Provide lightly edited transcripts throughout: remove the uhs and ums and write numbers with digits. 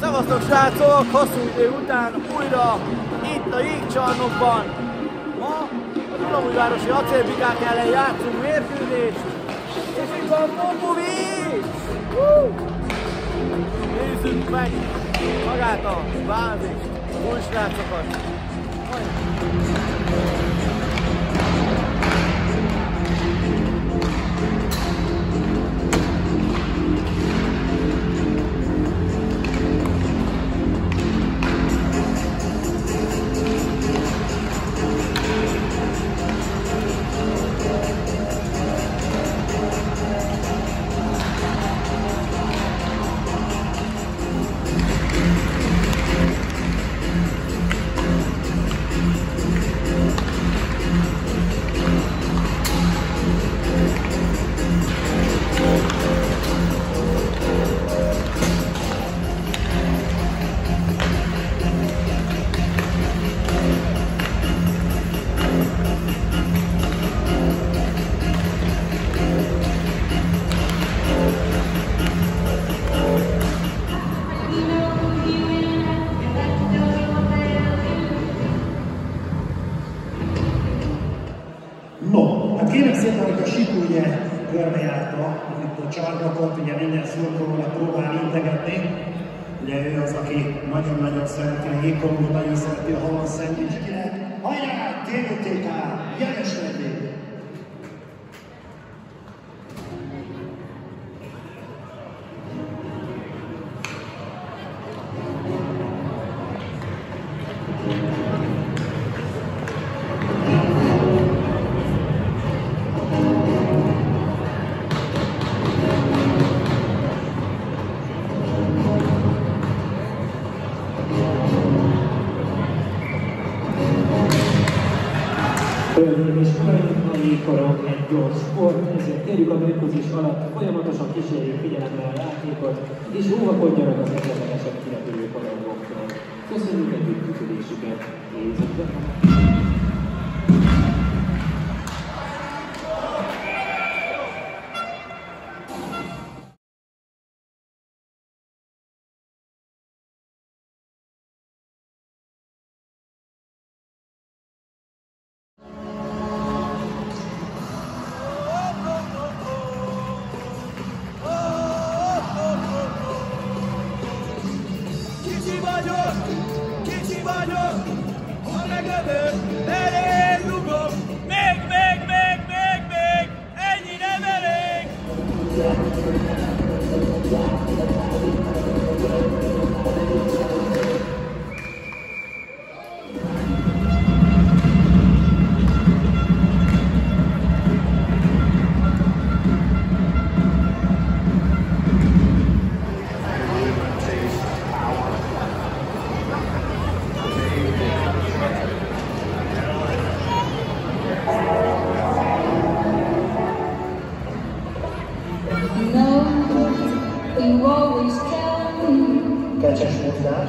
Szevasztok srácok, hosszú idő után újra itt a jégcsarnokban. Ma a Dunaújvárosi Acélbikák ellen játszunk mérkőzést, és itt van Popovics! Nézzük meg magát a bázist, új srácokat. Kérem szépen, hogy a Sikulye körbejárta itt a csarnokot, ugye minden szurkolónak próbál integetni. Ugye ő az, aki nagyon-nagyon szereti a jégkorongot, nagyon szereti a halon szendvicset. Hajrá! TVTK! Jeles vendég! Hölgyeim és uraim, a jégkorong egy gyors sport, ezért kérjük a mérkőzés alatt folyamatosan kísérjék figyelemmel a játékot, és óvakodjanak az esetlegesen kirepülő korongoktól. Köszönjük együttműködésüket, nézzük be! Kicsi vagyok, ha megadok, elég dugom, még, ennyi nem elég! Kecses mozgás.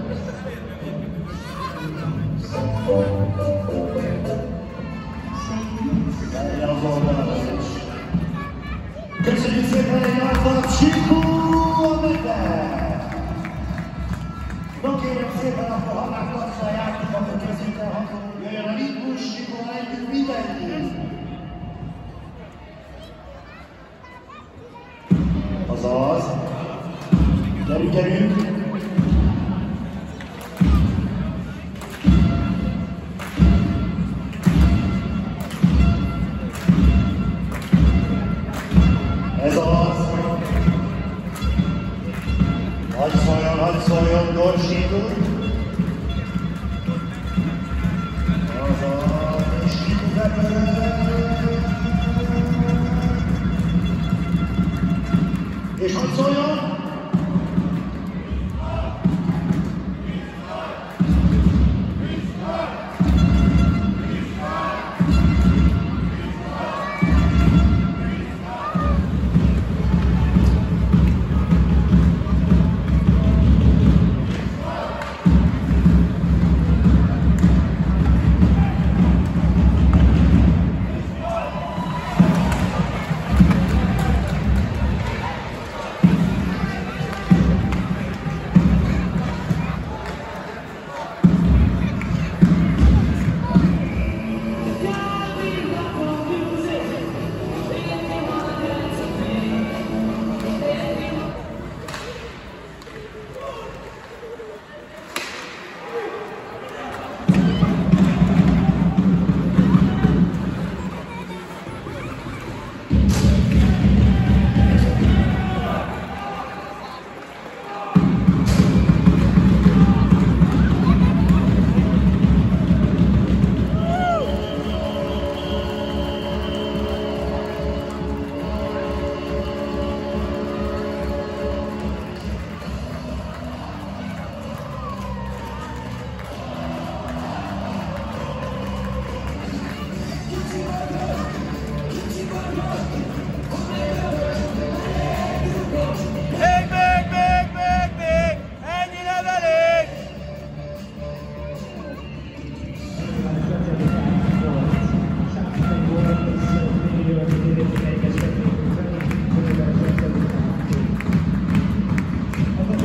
Az oldalra is. Köszönjük szépen egy nagy darab Sikú a mete! No kérem szépen, akkor ha már tartsa a játék, akkor kezdjük el, hogy jöjjön a ritmus, Sikú, együtt mindenki! Azaz. Gyerünk! Ez az! Hadd szóljon, gyorsítunk! Azaz, és és hadd szóljon!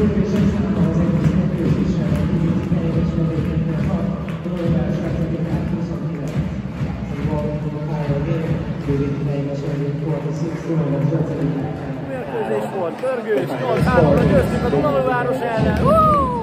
Mérkőzés volt, pörgős, 8-3-ra győztük a Dunaújváros ellen.